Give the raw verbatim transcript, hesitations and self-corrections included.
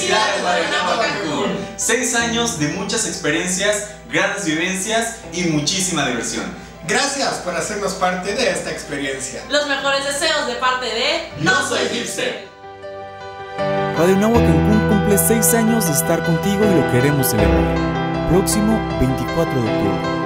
Felicidades Radio Nahua Cancún. Seis años de muchas experiencias, grandes vivencias y muchísima diversión. Gracias por hacernos parte de esta experiencia. Los mejores deseos de parte de No Soy Hipster. Radio Nahua Cancún cumple seis años de estar contigo y lo queremos celebrar. Próximo veinticuatro de octubre.